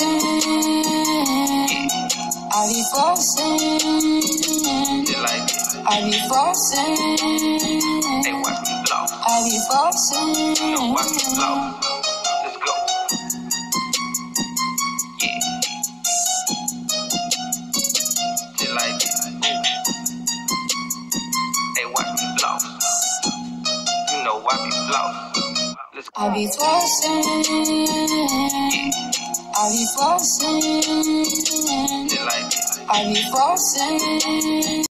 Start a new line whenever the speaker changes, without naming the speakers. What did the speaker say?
flossing. I be flossing. I be flossing. I be flossing.
Let's go. Yeah. Just like it. Hey, watch me floss. You know I be floss. Let's go.
I be flossing. I be flossing.
Just like it.
I be flossing.